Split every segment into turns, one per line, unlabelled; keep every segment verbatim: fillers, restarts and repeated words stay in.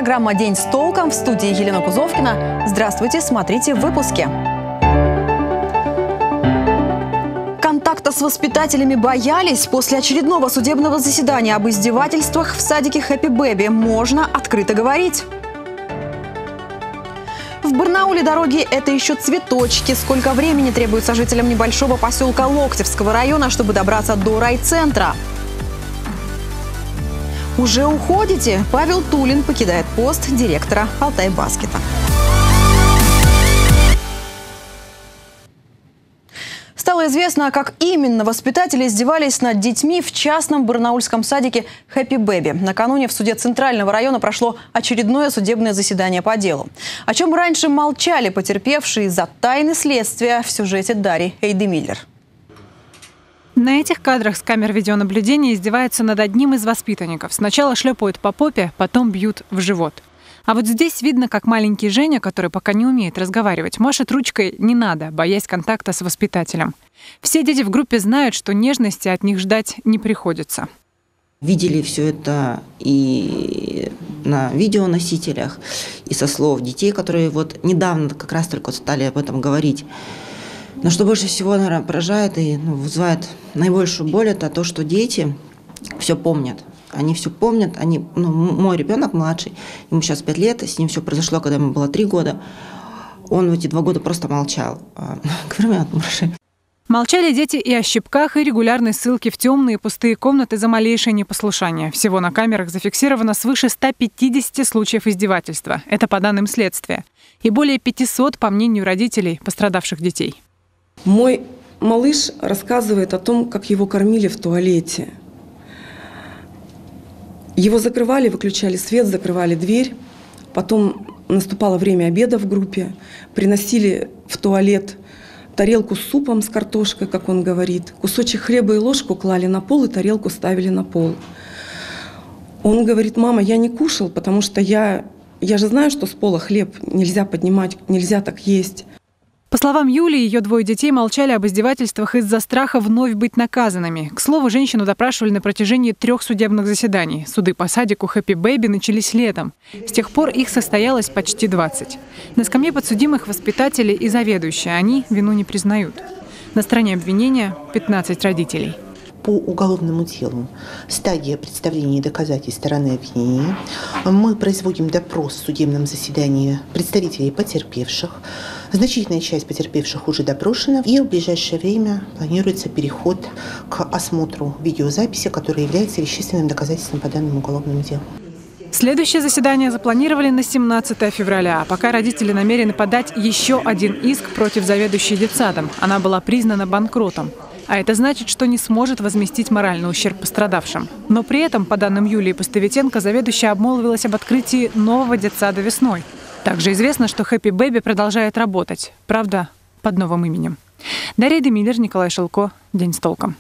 программа «День с толком», в студии Елена Кузовкина. Здравствуйте, смотрите в выпуске. Контакта с воспитателями боялись. После очередного судебного заседания об издевательствах в садике Happy Baby можно открыто говорить. В Барнауле дороги – это еще цветочки. Сколько времени требуется жителям небольшого поселка Локтевского района, чтобы добраться до райцентра? Уже уходите? Павел Тулин покидает пост директора Алтайбаскета. Стало известно, как именно воспитатели издевались над детьми в частном барнаульском садике Happy Baby. Накануне в суде Центрального района прошло очередное судебное заседание по делу. О чем раньше молчали потерпевшие из-за тайны следствия, в сюжете Дарьи Эйдемиллер.
На этих кадрах с камер видеонаблюдения издеваются над одним из воспитанников. Сначала шлепают по попе, потом бьют в живот. А вот здесь видно, как маленький Женя, который пока не умеет разговаривать, машет ручкой «не надо», боясь контакта с воспитателем. Все дети в группе знают, что нежности от них ждать не приходится.
Видели все это и на видеоносителях, и со слов детей, которые вот недавно как раз только стали об этом говорить. Но что больше всего, наверное, поражает и ну, вызывает наибольшую боль, это то, что дети все помнят. Они все помнят. Они, ну, мой ребенок младший, ему сейчас пять лет, с ним все произошло, когда ему было три года. Он в эти два года просто молчал.
Молчали дети и о щипках, и регулярной ссылке в темные пустые комнаты за малейшее непослушание. Всего на камерах зафиксировано свыше ста пятидесяти случаев издевательства. Это по данным следствия. И более пятисот, по мнению родителей пострадавших детей.
Мой малыш рассказывает о том, как его кормили в туалете. Его закрывали, выключали свет, закрывали дверь. Потом наступало время обеда в группе. Приносили в туалет тарелку с супом с картошкой, как он говорит. Кусочек хлеба и ложку клали на пол и тарелку ставили на пол. Он говорит: мама, я не кушал, потому что я, я же знаю, что с пола хлеб нельзя поднимать, нельзя так есть.
По словам Юлии, ее двое детей молчали об издевательствах из-за страха вновь быть наказанными. К слову, женщину допрашивали на протяжении трех судебных заседаний. Суды по садику Happy Baby начались летом. С тех пор их состоялось почти двадцать. На скамье подсудимых воспитатели и заведующие. Они вину не признают. На стороне обвинения пятнадцать родителей.
По уголовному делу стадия представления доказательств стороны обвинения. Мы производим допрос в судебном заседании представителей потерпевших. Значительная часть потерпевших уже допрошена. И в ближайшее время планируется переход к осмотру видеозаписи, которая является вещественным доказательством по данному уголовному делу.
Следующее заседание запланировали на семнадцатое февраля. А пока родители намерены подать еще один иск против заведующей детсадом. Она была признана банкротом. А это значит, что не сможет возместить моральный ущерб пострадавшим. Но при этом, по данным Юлии Поставитенко, заведующая обмолвилась об открытии нового детсада весной. Также известно, что Happy Baby продолжает работать. Правда, под новым именем. Дарья Эйдемиллер, Николай Шелко. День с толком.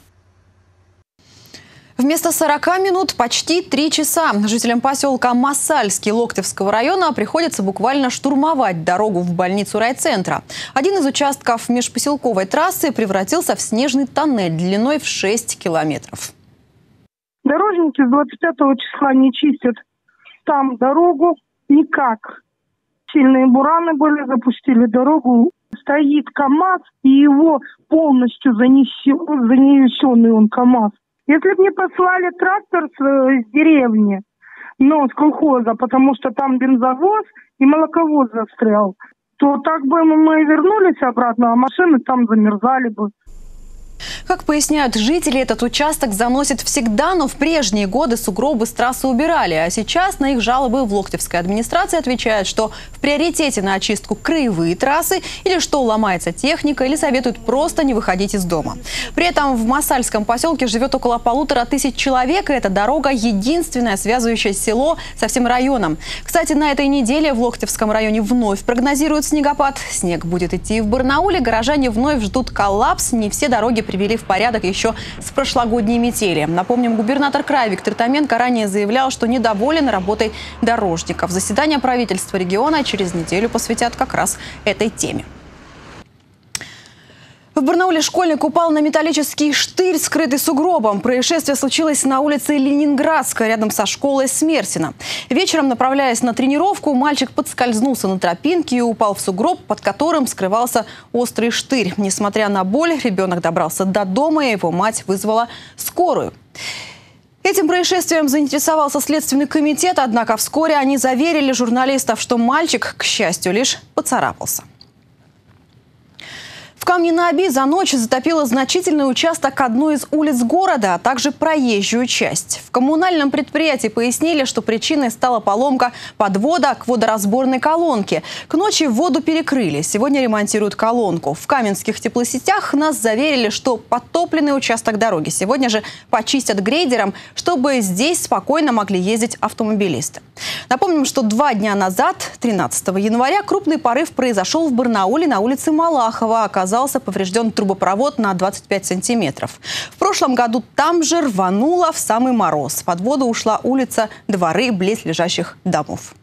Вместо сорока минут почти три часа. Жителям поселка Масальский Локтевского района приходится буквально штурмовать дорогу в больницу райцентра. Один из участков межпоселковой трассы превратился в снежный тоннель длиной в шесть километров.
Дорожники с двадцать пятого числа не чистят там дорогу никак. Сильные бураны были, запустили дорогу. Стоит КАМАЗ, и его полностью занесен, занесенный он КАМАЗ. Если бы мне послали трактор с, с деревни, ну, с колхоза, потому что там бензовоз и молоковоз застрял, то так бы мы вернулись обратно, а машины там замерзали бы.
Как поясняют жители, этот участок заносит всегда, но в прежние годы сугробы с трассы убирали. А сейчас на их жалобы в Локтевской администрации отвечают, что в приоритете на очистку краевые трассы, или что ломается техника, или советуют просто не выходить из дома. При этом в Масальском поселке живет около полутора тысяч человек, и эта дорога единственная, связывающая село со всем районом. Кстати, на этой неделе в Локтевском районе вновь прогнозируют снегопад. Снег будет идти и в Барнауле. Горожане вновь ждут коллапс. Не все дороги привели в порядок еще с прошлогодней метели. Напомним, губернатор края Виктор Томенко ранее заявлял, что недоволен работой дорожников. Заседание правительства региона через неделю посвятят как раз этой теме. В Барнауле школьник упал на металлический штырь, скрытый сугробом. Происшествие случилось на улице Ленинградская, рядом со школой Смертина. Вечером, направляясь на тренировку, мальчик подскользнулся на тропинке и упал в сугроб, под которым скрывался острый штырь. Несмотря на боль, ребенок добрался до дома, и его мать вызвала скорую. Этим происшествием заинтересовался Следственный комитет, однако вскоре они заверили журналистов, что мальчик, к счастью, лишь поцарапался. В Камне-на-Оби за ночь затопило значительный участок одной из улиц города, а также проезжую часть. В коммунальном предприятии пояснили, что причиной стала поломка подвода к водоразборной колонке. К ночи воду перекрыли. Сегодня ремонтируют колонку. В Каменских теплосетях нас заверили, что подтопленный участок дороги сегодня же почистят грейдером, чтобы здесь спокойно могли ездить автомобилисты. Напомним, что два дня назад, тринадцатого января, крупный порыв произошел в Барнауле на улице Малахова. Оказался поврежден трубопровод на двадцать пять сантиметров. В прошлом году там же рвануло в самый мороз. Под воду ушла улица, дворы близлежащих домов.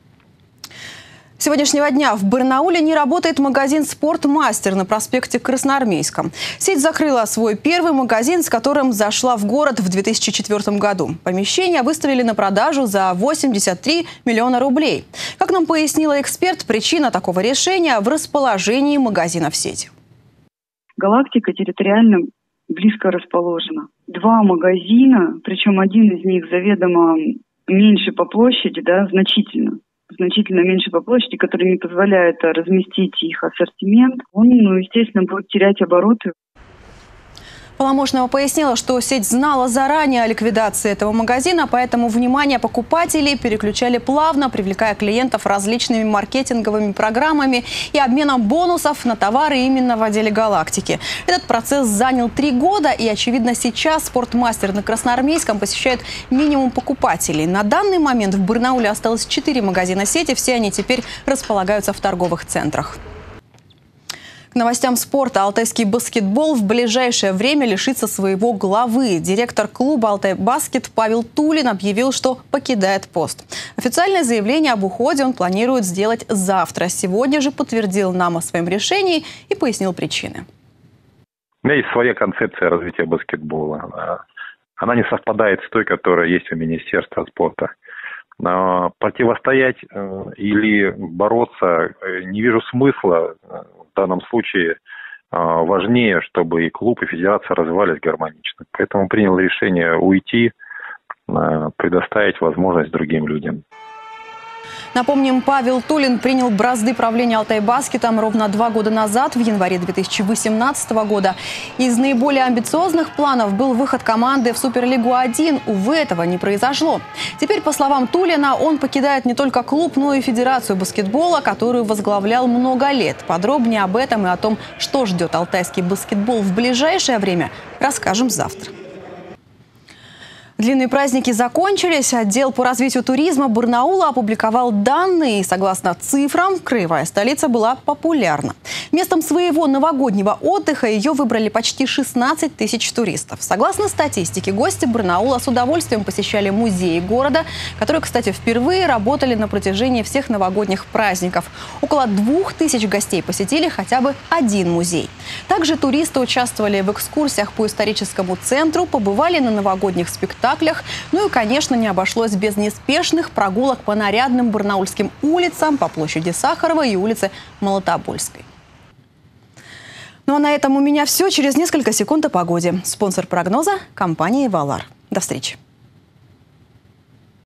С сегодняшнего дня в Барнауле не работает магазин «Спортмастер» на проспекте Красноармейском. Сеть закрыла свой первый магазин, с которым зашла в город в две тысячи четвёртом году. Помещение выставили на продажу за восемьдесят три миллиона рублей. Как нам пояснила эксперт, причина такого решения в расположении магазина в сети.
«Галактика» территориально близко расположена. Два магазина, причем один из них заведомо меньше по площади, да, значительно. значительно меньше по площади, который не позволяет разместить их ассортимент, он, ну, естественно, будет терять обороты.
Полномочного пояснила, что сеть знала заранее о ликвидации этого магазина, поэтому внимание покупателей переключали плавно, привлекая клиентов различными маркетинговыми программами и обменом бонусов на товары именно в отделе «Галактики». Этот процесс занял три года, и, очевидно, сейчас «Спортмастер» на Красноармейском посещает минимум покупателей. На данный момент в Барнауле осталось четыре магазина сети, все они теперь располагаются в торговых центрах. К новостям спорта. Алтайский баскетбол в ближайшее время лишится своего главы. Директор клуба «Алтай-Баскет» Павел Тулин объявил, что покидает пост. Официальное заявление об уходе он планирует сделать завтра. Сегодня же подтвердил нам о своем решении и пояснил причины.
У меня есть своя концепция развития баскетбола. Она не совпадает с той, которая есть у Министерства спорта. Но противостоять или бороться не вижу смысла. В данном случае важнее, чтобы и клуб, и федерация развивались гармонично. Поэтому принял решение уйти, предоставить возможность другим людям.
Напомним, Павел Тулин принял бразды правления «Алтай-Баскетом» ровно два года назад, в январе две тысячи восемнадцатого года. Из наиболее амбициозных планов был выход команды в Суперлигу один. Увы, этого не произошло. Теперь, по словам Тулина, он покидает не только клуб, но и Федерацию баскетбола, которую возглавлял много лет. Подробнее об этом и о том, что ждет алтайский баскетбол в ближайшее время, расскажем завтра. Длинные праздники закончились. Отдел по развитию туризма Барнаула опубликовал данные. И, согласно цифрам, краевая столица была популярна. Местом своего новогоднего отдыха ее выбрали почти шестнадцать тысяч туристов. Согласно статистике, гости Барнаула с удовольствием посещали музеи города, которые, кстати, впервые работали на протяжении всех новогодних праздников. Около двух тысяч гостей посетили хотя бы один музей. Также туристы участвовали в экскурсиях по историческому центру, побывали на новогодних спектаклях. Ну и, конечно, не обошлось без неспешных прогулок по нарядным барнаульским улицам, по площади Сахарова и улице Молотобольской. Ну а на этом у меня все. Через несколько секунд о погоде. Спонсор прогноза – компания «Валар». До встречи.